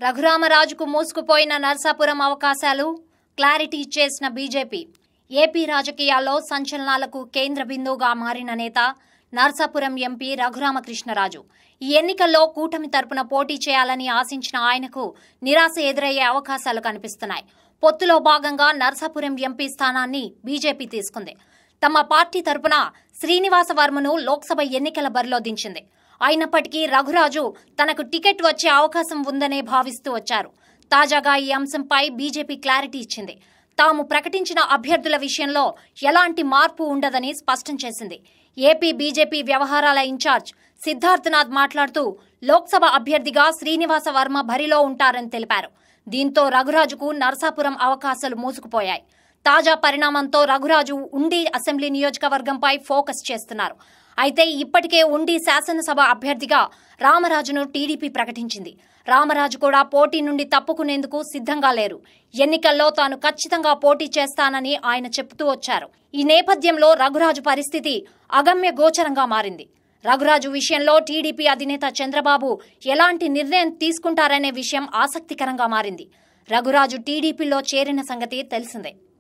రఘురామరాజుకు మూసుకుపోయిన నర్సాపురం అవకాశాలు క్లారిటీ ఇచ్చేసిన BJP. AP రాజకీయాల్లో సంచలనాలకు కేంద్ర బిందువుగా మారిన నేత నర్సాపురం ఎంపీ రఘురామకృష్ణరాజు. ఈ ఎన్నికల్లో కూటమి తరపున పోటీ చేయాలని ఆశించిన ఆయనకు నిరాశ ఎదురయ్యే అవకాశాలు కనిపిస్తున్నాయి. పొత్తులో భాగంగా నర్సాపురం ఎంపీ స్థానాన్ని బీజేపీ తీసుకుంది. తమ పార్టీ తరపున శ్రీనివాస వర్మను లోక్సభ ఎన్నికల బరిలో దించింది. అయినప్పటికీ రఘురాజు తనకు టికెట్ వచ్చే అవకాశం ఉందనే భావిస్తూ వచ్చారు. తాజాగా ఈ అంశంపై బీజేపీ క్లారిటీ ఇచ్చింది. తాము ప్రకటించిన అభ్యర్థుల విషయంలో ఎలాంటి మార్పు ఉండదని స్పష్టం చేసింది. ఏపీ బీజేపీ వ్యవహారాల ఇన్ఛార్జ్ సిద్ధార్థనాథ్ మాట్లాడుతూ లోక్సభ అభ్యర్థిగా శ్రీనివాస వర్మ బరిలో ఉంటారని తెలిపారు. దీంతో రఘురాజుకు నర్సాపురం అవకాశాలు మూసుకుపోయాయి. తాజా పరిణామంతో రఘురాజు ఉండి అసెంబ్లీ నియోజకవర్గంపై ఫోకస్ చేస్తున్నారు. అయితే ఇప్పటికే ఉండి శాసనసభ అభ్యర్థిగా రామరాజును టీడీపీ ప్రకటించింది. రామరాజు కూడా పోటీ నుండి తప్పుకునేందుకు సిద్ధంగా లేరు. ఎన్నికల్లో తాను ఖచ్చితంగా పోటీ చేస్తానని ఆయన చెబుతూ వచ్చారు. ఈ నేపథ్యంలో రఘురాజు పరిస్థితి అగమ్య గోచరంగా మారింది. రఘురాజు విషయంలో టీడీపీ అధినేత చంద్రబాబు ఎలాంటి నిర్ణయం తీసుకుంటారనే విషయం ఆసక్తికరంగా మారింది. రఘురాజు టీడీపీలో చేరిన సంగతి తెలిసిందే.